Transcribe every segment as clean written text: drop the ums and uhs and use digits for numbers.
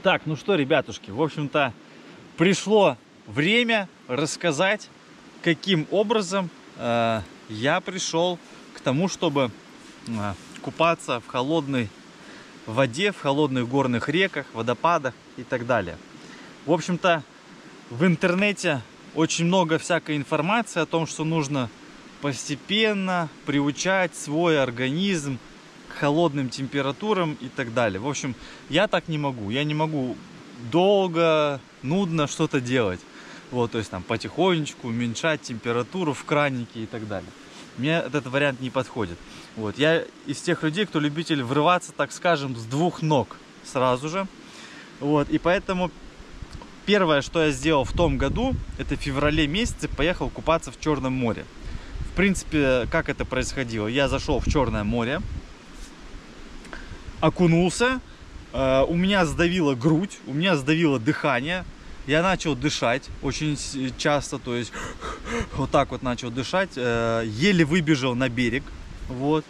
Так, ну что, ребятушки, в общем-то, пришло время рассказать, каким образом я пришел к тому, чтобы купаться в холодной воде, в холодных горных реках, водопадах и так далее. В общем-то, в интернете очень много всякой информации о том, что нужно постепенно приучать свой организм к холодным температурам и так далее. В общем, я так не могу. Я не могу долго, нудно что-то делать. Вот, то есть там потихонечку уменьшать температуру в кранике и так далее. Мне этот вариант не подходит. Вот, я из тех людей, кто любитель врываться, так скажем, с двух ног сразу же. Вот, и поэтому первое, что я сделал в том году, это в феврале месяце поехал купаться в Черном море. В принципе, как это происходило? Я зашел в Черное море, окунулся, у меня сдавила грудь, у меня сдавило дыхание, я начал дышать очень часто, то есть вот так вот начал дышать, еле выбежал на берег, вот.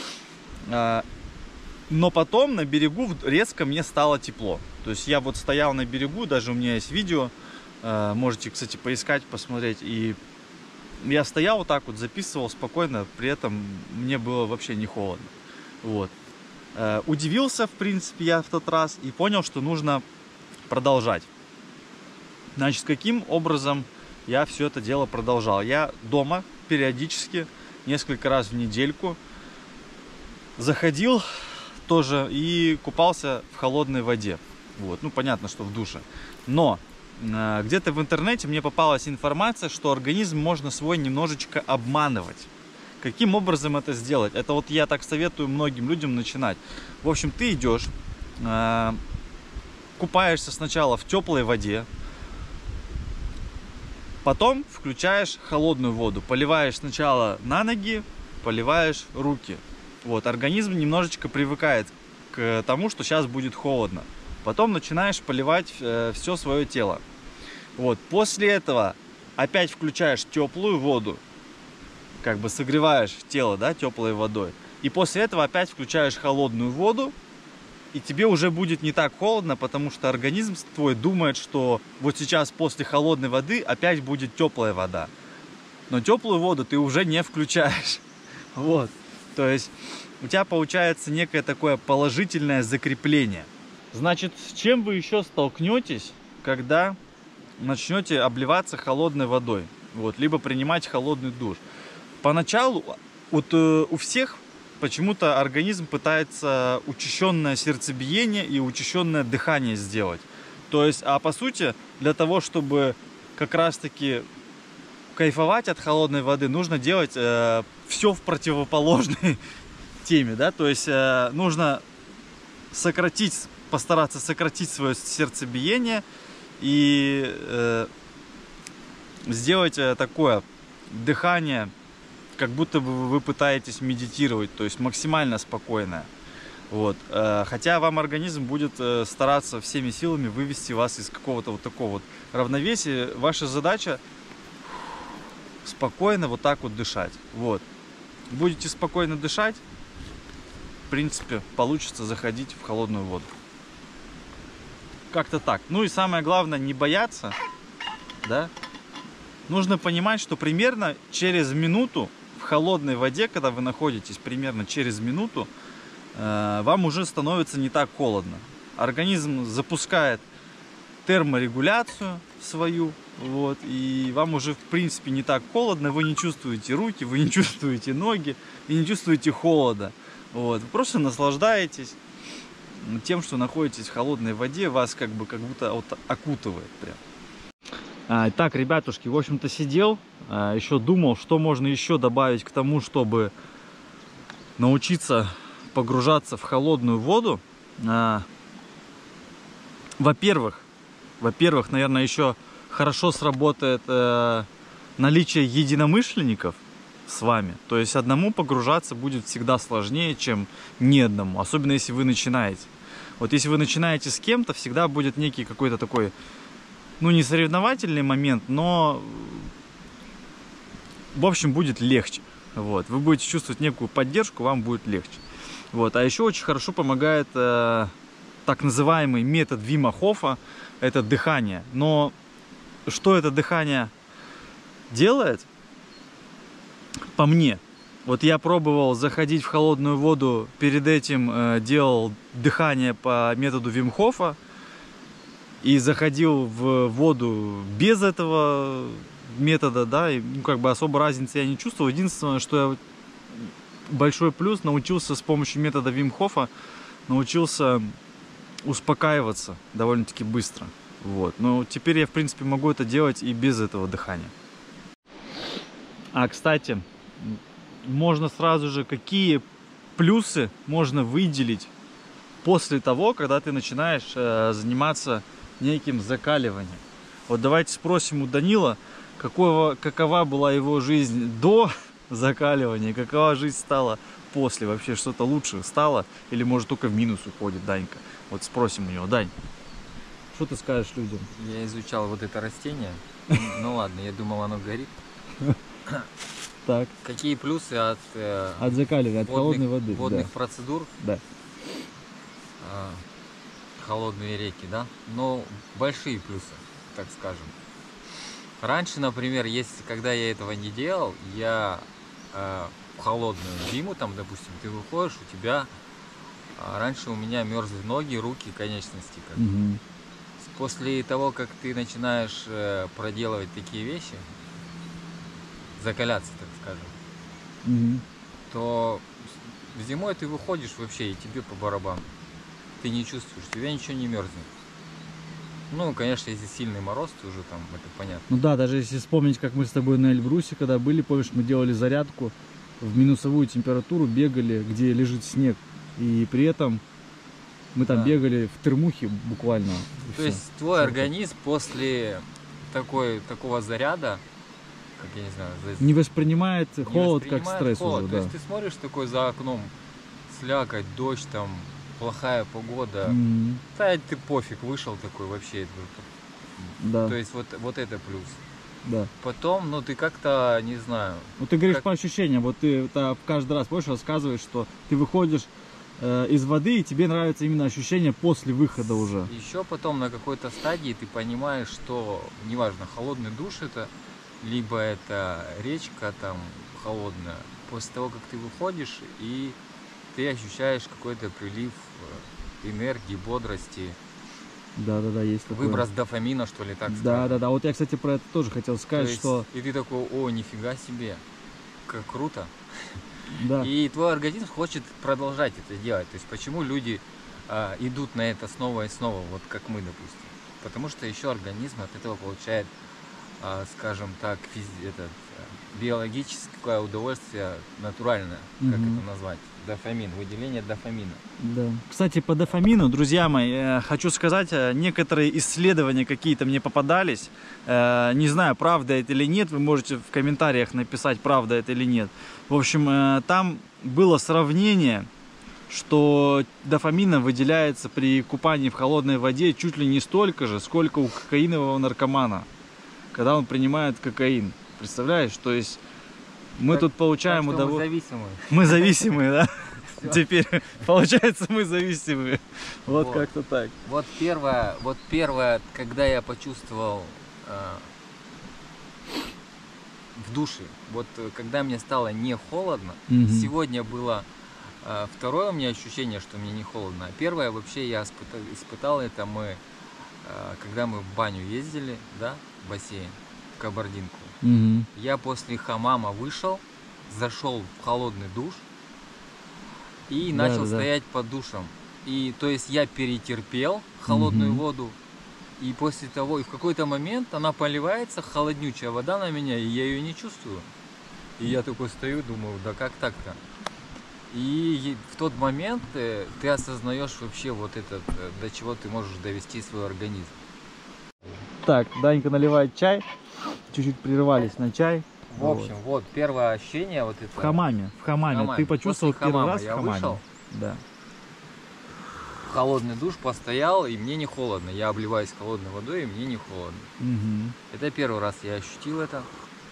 Но потом на берегу резко мне стало тепло, то есть я вот стоял на берегу, даже у меня есть видео, можете, кстати, поискать, посмотреть, и я стоял вот так вот, записывал спокойно, при этом мне было вообще не холодно, вот. Удивился, в принципе, я в тот раз и понял, что нужно продолжать. Значит, каким образом я все это дело продолжал? Я дома периодически, несколько раз в недельку, заходил тоже и купался в холодной воде. Вот. Ну, понятно, что в душе. Но где-то в интернете мне попалась информация, что организм можно свой немножечко обманывать. Каким образом это сделать? Это вот я так советую многим людям начинать. В общем, ты идешь, купаешься сначала в теплой воде, потом включаешь холодную воду, поливаешь сначала на ноги, поливаешь руки. Вот, организм немножечко привыкает к тому, что сейчас будет холодно. Потом начинаешь поливать все свое тело. Вот, после этого опять включаешь теплую воду, как бы согреваешь тело, да, теплой водой. И после этого опять включаешь холодную воду, и тебе уже будет не так холодно, потому что организм твой думает, что вот сейчас после холодной воды опять будет теплая вода. Но теплую воду ты уже не включаешь. Вот. То есть у тебя получается некое такое положительное закрепление. Значит, с чем вы еще столкнетесь, когда начнете обливаться холодной водой? Вот, либо принимать холодный душ. Поначалу вот у всех почему-то организм пытается учащенное сердцебиение и учащенное дыхание сделать. То есть, а по сути, для того, чтобы как раз-таки кайфовать от холодной воды, нужно делать все в противоположной теме, да, то есть нужно постараться сократить свое сердцебиение и сделать такое дыхание, как будто бы вы пытаетесь медитировать, то есть максимально спокойное. Вот. Хотя вам организм будет стараться всеми силами вывести вас из какого-то вот такого вот равновесия. Ваша задача спокойно вот так вот дышать. Вот. Будете спокойно дышать, в принципе, получится заходить в холодную воду. Как-то так. Ну и самое главное, не бояться, да? Нужно понимать, что примерно через минуту в холодной воде, когда вы находитесь, примерно через минуту, вам уже становится не так холодно. Организм запускает терморегуляцию свою, вот, и вам уже в принципе не так холодно, вы не чувствуете руки, вы не чувствуете ноги и не чувствуете холода. Вот. Вы просто наслаждаетесь тем, что находитесь в холодной воде, вас как будто вот окутывает прям. Так, ребятушки, в общем-то сидел, еще думал, что можно еще добавить к тому, чтобы научиться погружаться в холодную воду. Во-первых, наверное, еще хорошо сработает наличие единомышленников с вами. То есть одному погружаться будет всегда сложнее, чем ни одному, особенно если вы начинаете. Вот если вы начинаете с кем-то, всегда будет некий какой-то такой, ну, не соревновательный момент, но в общем будет легче. Вот. Вы будете чувствовать некую поддержку, вам будет легче. Вот. А еще очень хорошо помогает так называемый метод Вима Хофа, это дыхание. Но что это дыхание делает, по мне, вот я пробовал заходить в холодную воду, перед этим делал дыхание по методу Вим Хофа и заходил в воду без этого метода, да, и, ну, как бы особо разницы я не чувствовал. Единственное, что я большой плюс, научился с помощью метода Вим Хофа, научился успокаиваться довольно-таки быстро. Вот. Но теперь я, в принципе, могу это делать и без этого дыхания. А, кстати, можно сразу же, какие плюсы можно выделить после того, когда ты начинаешь заниматься неким закаливанием. Вот давайте спросим у Данила, какова была его жизнь до закаливания, какова жизнь стала после, вообще что-то лучше стало или может только в минус уходит, Данька. Вот спросим у него. Дань, что ты скажешь людям? Я изучал вот это растение. Ну ладно, я думал, оно горит. Так. Какие плюсы от закаливания, от холодной воды, водных процедур? Да. Холодные реки, да? Но большие плюсы, так скажем. Раньше, например, когда я этого не делал, я в холодную зиму, там, допустим, ты выходишь, у тебя раньше у меня мерзли ноги, руки, конечности. Угу. После того, как ты начинаешь проделывать такие вещи, закаляться, так скажем, то зимой ты выходишь вообще, и тебе по барабану. Ты не чувствуешь, тебя ничего не мерзнет. Ну, конечно, если сильный мороз, то уже там, это понятно. Ну да, даже если вспомнить, как мы с тобой на Эльбрусе, когда были, помнишь, мы делали зарядку в минусовую температуру, бегали, где лежит снег. И при этом мы там бегали в термухе буквально. То есть твой организм после такого заряда, как я не знаю, не воспринимает холод как стресс уже. То есть ты смотришь такой за окном, слякоть, дождь, там плохая погода, да, ты пофиг, вышел такой вообще. Да. То есть вот это плюс. Да. Потом, ну ты как-то, не знаю. Ну ты говоришь по ощущениям, вот ты каждый раз больше рассказываешь, что ты выходишь из воды, и тебе нравится именно ощущение после выхода уже. Еще потом на какой-то стадии ты понимаешь, что неважно, холодный душ это, либо это речка там холодная. После того, как ты выходишь, и ты ощущаешь какой-то прилив энергии, бодрости. Да, есть такое. Выброс дофамина, что ли, так сказать. Да. Вот я, кстати, про это тоже хотел сказать, что... И ты такой, о, нифига себе, как круто. Да. И твой организм хочет продолжать это делать. То есть почему люди идут на это снова и снова, вот как мы, допустим. Потому что еще организм от этого получает, скажем так, биологическое удовольствие натуральное, как это назвать. Дофамин, выделение дофамина. Да. Кстати, по дофамину, друзья мои, хочу сказать, некоторые исследования какие-то мне попадались. Не знаю, правда это или нет, вы можете в комментариях написать, правда это или нет. В общем, там было сравнение, что дофамина выделяется при купании в холодной воде чуть ли не столько же, сколько у кокаинового наркомана, когда он принимает кокаин. Представляешь? То есть мы тут получаем удовольствие. Мы зависимые. Мы зависимые, да? Теперь, получается, мы зависимые. Вот как-то так. Вот первое, когда я почувствовал в душе, вот когда мне стало не холодно, сегодня было второе у меня ощущение, что мне не холодно. А первое вообще я испытал это когда мы в баню ездили, да, в бассейн, в Кабардинку. Я после хамама вышел, зашел в холодный душ и начал стоять под душем. И то есть я перетерпел холодную воду, и после того, и в какой-то момент она поливается, холоднючая вода на меня, и я ее не чувствую. И я такой стою, думаю, да как так-то? И в тот момент ты осознаешь вообще вот до чего ты можешь довести свой организм. Так, Данька наливает чай. Чуть-чуть прерывались на чай. В общем, вот первое ощущение вот это. В хамаме. Ты почувствовал первый раз в хамаме? Вышел, да. Холодный душ постоял, и мне не холодно. Я обливаюсь холодной водой, и мне не холодно. Это первый раз я ощутил это.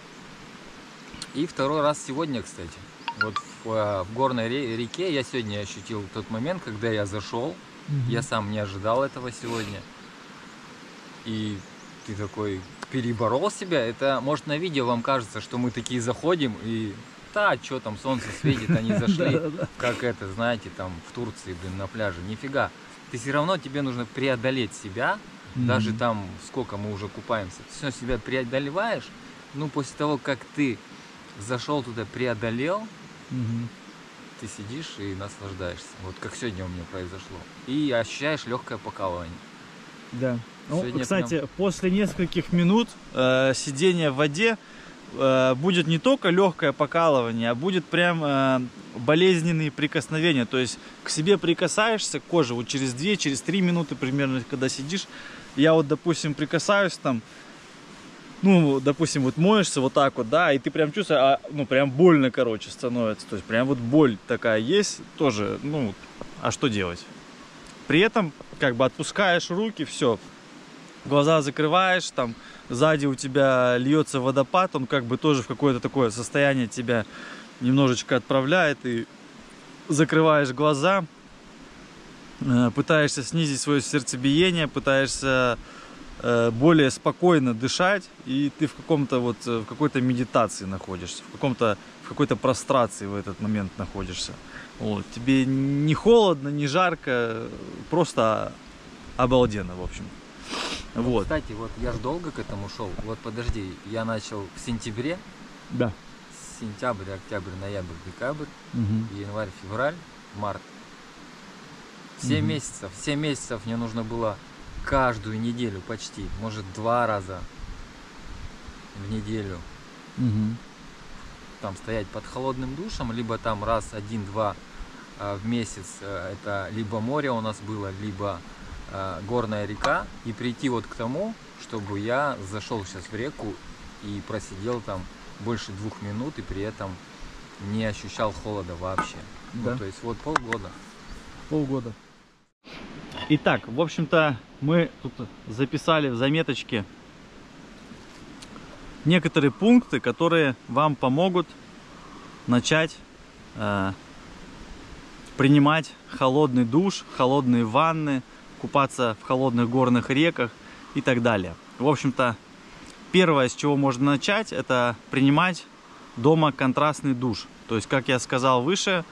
И второй раз сегодня, кстати. Вот в горной реке я сегодня ощутил тот момент, когда я зашел Я сам не ожидал этого сегодня. И ты такой переборол себя. Это, может, на видео вам кажется, что мы такие заходим и... Да, что там, солнце светит, они зашли, как это, знаете, там в Турции, блин, на пляже. Нифига. Ты все равно, тебе нужно преодолеть себя. Даже там, сколько мы уже купаемся. Ты все себя преодолеваешь. Ну, после того, как ты зашел туда, преодолел, ты сидишь и наслаждаешься. Вот как сегодня у меня произошло. И ощущаешь легкое покалывание. Да. Ну, кстати, прям... после нескольких минут сидения в воде будет не только легкое покалывание, а будет прям болезненные прикосновения. То есть к себе прикасаешься, к коже, вот через 2, через 3 минуты примерно, когда сидишь. Я вот, допустим, прикасаюсь там, ну, допустим, вот моешься вот так вот, да, и ты прям чувствуешь, ну, прям больно, короче, становится. То есть прям вот боль такая есть тоже, ну, а что делать? При этом, как бы, отпускаешь руки, все, глаза закрываешь, там, сзади у тебя льется водопад, он как бы тоже в какое-то такое состояние тебя немножечко отправляет, и закрываешь глаза, пытаешься снизить свое сердцебиение, пытаешься более спокойно дышать, и ты в каком-то вот, в какой-то медитации находишься, в какой-то прострации в этот момент находишься. Вот. Тебе не холодно, не жарко, просто обалденно, в общем. Вот. Кстати, вот я ж долго к этому шел. Вот подожди, я начал в сентябре. Да. Сентябрь, октябрь, ноябрь, декабрь, январь, февраль, март. 7 месяцев. 7 месяцев мне нужно было каждую неделю почти, может 2 раза в неделю там стоять под холодным душем, либо там раз, 1-2 в месяц, это либо море у нас было, либо горная река, и прийти вот к тому, чтобы я зашел сейчас в реку и просидел там больше 2 минут и при этом не ощущал холода вообще. Да. Ну, то есть вот полгода. Полгода. Итак, в общем-то, мы тут записали в заметочке некоторые пункты, которые вам помогут начать принимать холодный душ, холодные ванны, купаться в холодных горных реках и так далее. В общем-то, первое, с чего можно начать, это принимать дома контрастный душ. То есть, как я сказал выше,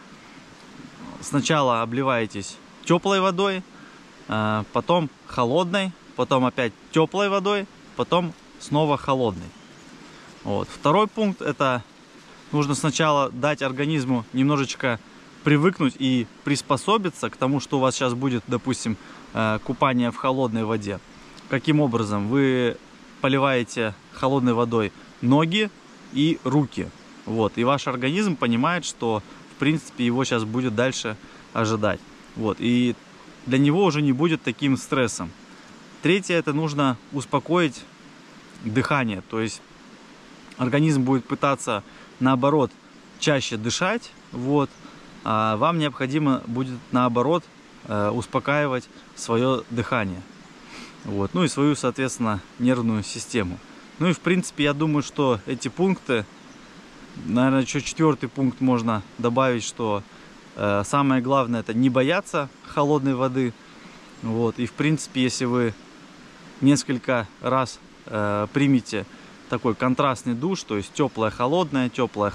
сначала обливаетесь теплой водой, потом холодной, потом опять теплой водой, потом снова холодной. Вот. Второй пункт, это нужно сначала дать организму немножечко привыкнуть и приспособиться к тому, что у вас сейчас будет, допустим, купание в холодной воде. Каким образом? Вы поливаете холодной водой ноги и руки. Вот. И ваш организм понимает, что в принципе его сейчас будет дальше ожидать. Вот. И для него уже не будет таким стрессом. Третье, это нужно успокоить дыхание. То есть организм будет пытаться, наоборот, чаще дышать. Вот. А вам необходимо будет, наоборот, успокаивать свое дыхание. Вот. Ну и свою, соответственно, нервную систему. Ну и в принципе, я думаю, что эти пункты, наверное, еще 4-й пункт можно добавить, что самое главное — это не бояться холодной воды. Вот. И в принципе, если вы несколько раз примете такой контрастный душ, то есть теплая-холодная,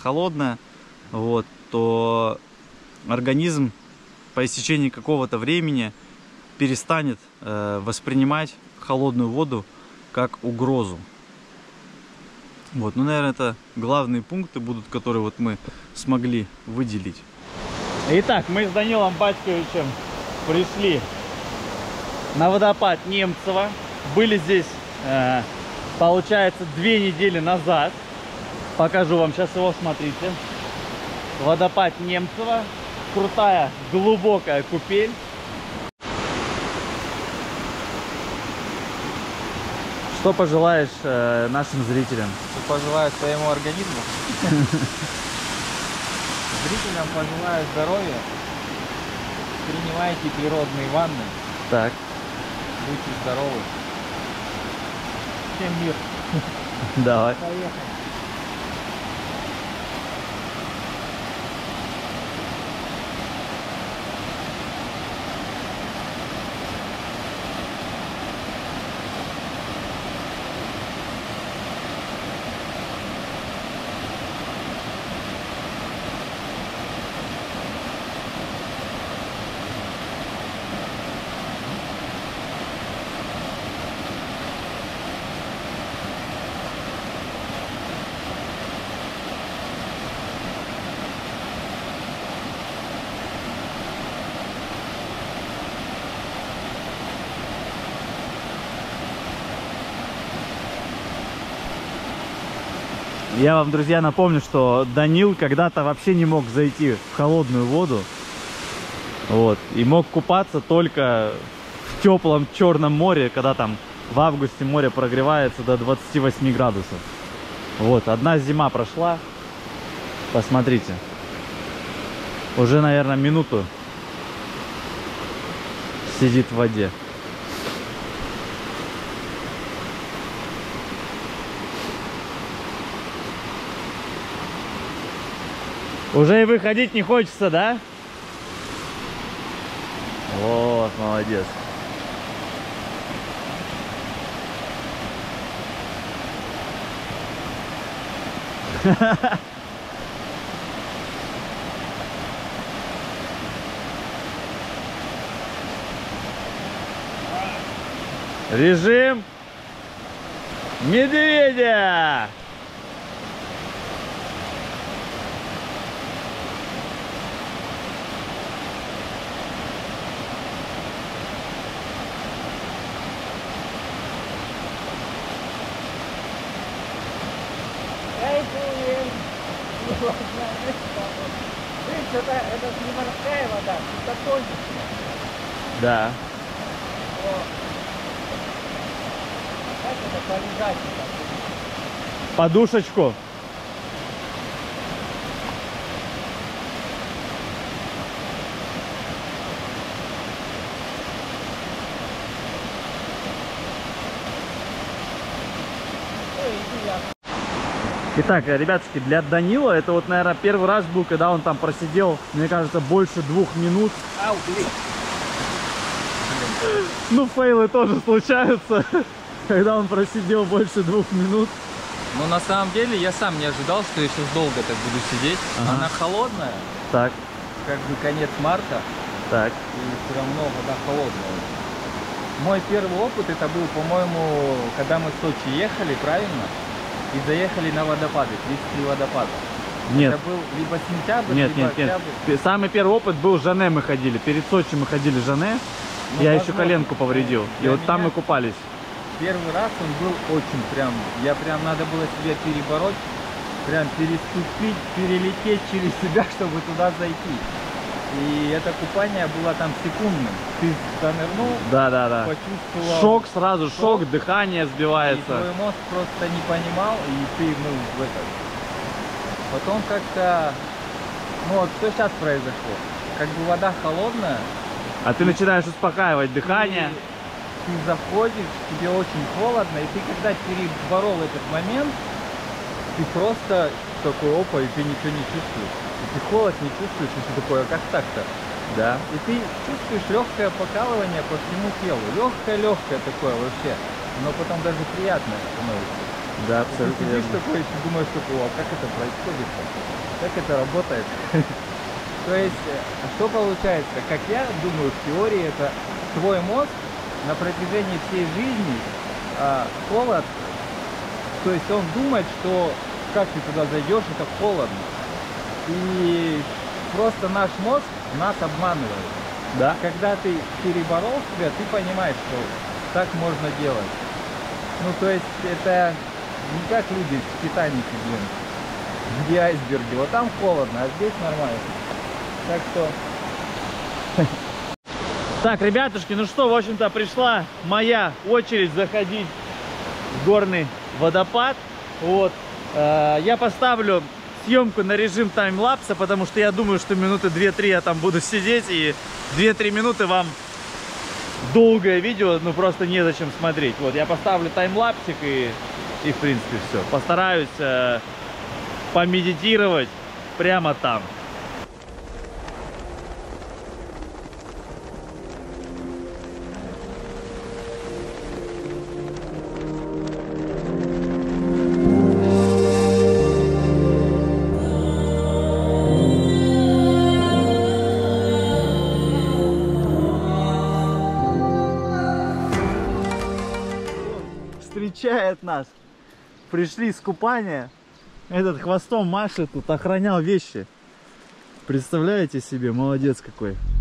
вот, то организм по истечении какого-то времени перестанет воспринимать холодную воду как угрозу. Вот, ну, наверное, это главные пункты будут, которые вот мы смогли выделить. Итак, мы с Данилом Батьковичем пришли на водопад Немцево. Были здесь, получается, 2 недели назад. Покажу вам сейчас его, смотрите. Водопад Немцево. Крутая, глубокая купель. Что пожелаешь нашим зрителям? Что пожелаю своему организму? Зрителям пожелаю здоровья. Принимайте природные ванны. Так. Будьте здоровы. Всем мир. Давай. Поехали. Я вам, друзья, напомню, что Данил когда-то вообще не мог зайти в холодную воду. Вот. И мог купаться только в теплом Черном море, когда там в августе море прогревается до 28 градусов. Вот, одна зима прошла. Посмотрите. Уже, наверное, минуту сидит в воде. Уже и выходить не хочется, да? Вот, молодец. Режим медведя. Это не морская вода, это тоненькая. Да. Как это полежать? Подушечку. Итак, ребятушки, для Данила это вот, наверное, первый раз был, когда он там просидел, мне кажется, больше 2 минут. Ау, блин. Ну, фейлы тоже случаются, когда он просидел больше 2 минут. Но на самом деле я сам не ожидал, что я сейчас долго так буду сидеть. Ага. Она холодная, Так, как бы конец марта, так. и все равно вода холодная. Мой первый опыт это был, по-моему, когда мы в Сочи ехали, правильно? И заехали на водопады, 33 водопада. Нет. Это был либо сентябрь, Нет, либо нет, нет. октябрь. Самый первый опыт был в Жанне мы ходили. Перед Сочи мы ходили в Жанне. Ну, Я еще возможно, коленку повредил. И для вот там меня мы купались. Первый раз он был очень прям, надо было себя перебороть, прям переступить, перелететь через себя, чтобы туда зайти. И это купание было там секундным. Ты занырнул, Да. почувствовал Шок сразу, шок, дыхание и сбивается. твой мозг просто не понимал, и ты, в этот. Потом как-то, вот что сейчас произошло, как бы вода холодная. А ты начинаешь успокаивать дыхание. Ты заходишь, тебе очень холодно, и ты когда переборол этот момент, ты просто такой, опа, и ты ничего не чувствуешь. И ты холод не чувствуешь, и ты такой, а как так-то? Да. И ты чувствуешь легкое покалывание по всему телу. Легкое такое вообще. Но потом даже приятное становится. Да, Ты абсолютно сидишь верно. такой, и ты думаешь, что, а как это происходит? Как это работает? То есть, что получается? Как я думаю, в теории это твой мозг на протяжении всей жизни холод, то есть он думает, что как ты туда зайдешь, это холодно. И просто наш мозг нас обманывает. Да? Когда ты переборол себя, ты понимаешь, что так можно делать. Ну, то есть это не как люди в Титанике, блин, где айсберги. Вот там холодно, а здесь нормально. Так что... Так, ребятушки, ну что, в общем-то, пришла моя очередь заходить в горный водопад. Вот. Я поставлю съемку на режим таймлапса, потому что я думаю, что минуты 2-3 я там буду сидеть, и 2-3 минуты вам долгое видео, ну просто незачем смотреть. Вот, я поставлю таймлапсик и в принципе все. Постараюсь помедитировать прямо там. Встречает нас. Пришли с купания. Этот хвостом машет, тут охранял вещи. Представляете себе, молодец какой.